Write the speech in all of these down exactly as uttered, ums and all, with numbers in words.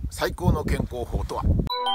最高の健康法とは。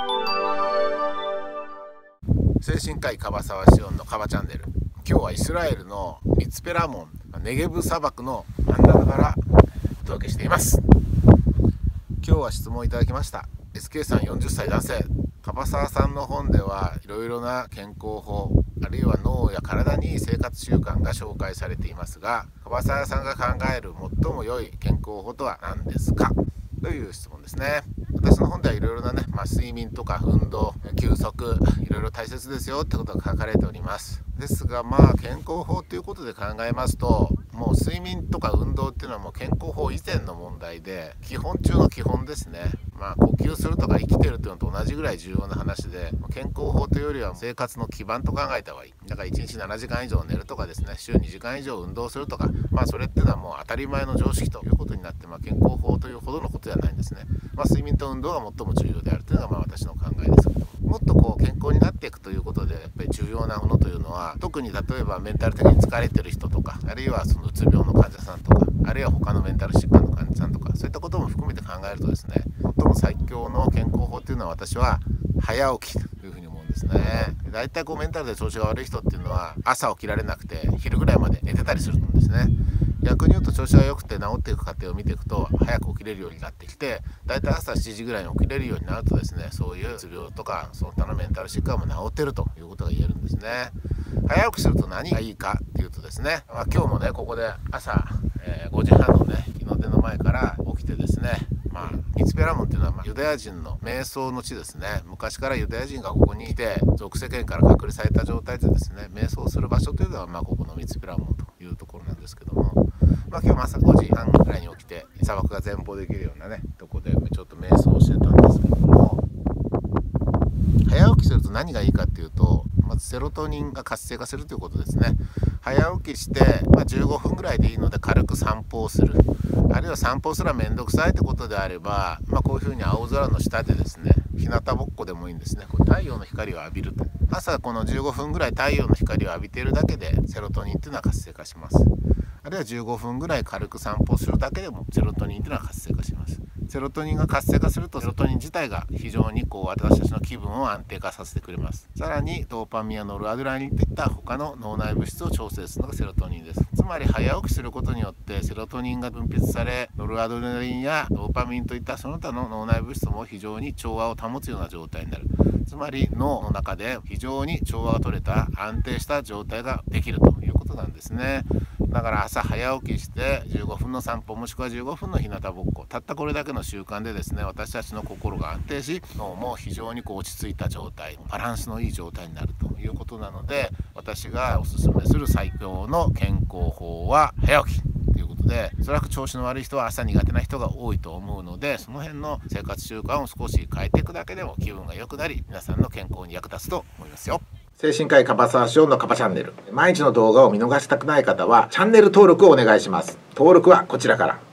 精神科医樺沢志音のカバチャンネル。今日はイスラエルのミツペラモン、ネゲブ砂漠の真ん中からお届けしています。今日は質問いただきました。 エスケー さんよんじゅっさい男性。樺沢さんの本ではいろいろな健康法、あるいは脳や体にいい生活習慣が紹介されていますが、樺沢さんが考える最も良い健康法とは何ですかという質問ですね。私の本ではいろいろなね、まあ、睡眠とか運動、休息、いろいろ大切ですよってことが書かれております。ですが、まあ健康法ということで考えますと、もう睡眠とか運動っていうのはもう健康法以前の問題で、基本中の基本ですね。まあ呼吸するとか生きてるっていうのと同じぐらい重要な話で、健康法というよりは生活の基盤と考えた方がいい。だからいちにちななじかん以上寝るとかですね、週にじかん以上運動するとか、まあそれっていうのはもう当たり前の常識ということになって、まあ、健康法というほどのことではないんですね。まあ睡眠と運動が最も重要であるというのがまあ私の考えですけど、もっとこう健康になっていくということでやっぱり重要なものというのは、特に例えばメンタル的に疲れてる人とか、あるいはそのうつ病の患者さんとか、あるいは他のメンタル疾患の患者さんとか、そういったことも含めて考えるとですね、最も最強の健康法っていうのは私は早起きというふうに思うんですね。だいたいこうメンタルで調子が悪い人っていうのは朝起きられなくて昼ぐらいまで寝てたりするんですね。逆に言うと調子が良くて治っていく過程を見ていくと早く起きれるようになってきて、だいたい朝しちじぐらいに起きれるようになるとですね、そういううつ病とかその他のメンタル疾患も治ってるということが言えるんですね。早起きすると何がいいかっていうとですね、まあ、今日もねここで朝、えー、ごじはんのね日の出の前から起きてですね、まあ、ミツペラモンっていうのは、まあ、ユダヤ人の瞑想の地ですね。昔からユダヤ人がここに来て俗世間から隔離された状態でですね瞑想する場所というのは、まあ、ここのミツペラモンというところなんですけども、まあ、今日も朝ごじはんぐらいに起きて砂漠が前方できるようなねとこでちょっと瞑想してたんですけども、早起きすると何がいいかっていうと、まずセロトニンが活性化するということですね。早起きして、まあ、じゅうごふんぐらいでいいので軽く散歩をする、あるいは散歩すらめんどくさいってことであれば、まあ、こういうふうに青空の下でですね日向ぼっこでもいいんですね。これ太陽の光を浴びると、朝このじゅうごふんぐらい太陽の光を浴びているだけでセロトニンっていうのは活性化します。あるいはじゅうごふんぐらい軽く散歩するだけでもセロトニンっていうのは活性化します。セロトニンが活性化するとセロトニン自体が非常にこう私たちの気分を安定化させてくれます。さらにドーパミンやノルアドレナリンといった他の脳内物質を調整するのがセロトニンです。つまり早起きすることによってセロトニンが分泌され、ノルアドレナリンやドーパミンといったその他の脳内物質も非常に調和を保つような状態になる。つまり脳の中で非常に調和が取れた安定した状態ができるということなんですね。だから朝早起きしてじゅうごふんの散歩もしくはじゅうごふんの日向ぼっこ、たったこれだけの習慣でですね私たちの心が安定し、脳も非常にこう落ち着いた状態、バランスのいい状態になるということなので、私がおすすめする最強の健康法は早起きということで、おそらく調子の悪い人は朝苦手な人が多いと思うので、その辺の生活習慣を少し変えていくだけでも気分が良くなり、皆さんの健康に役立つと思いますよ。精神科医樺沢志音のカバチャンネル、毎日の動画を見逃したくない方はチャンネル登録をお願いします。登録はこちらから。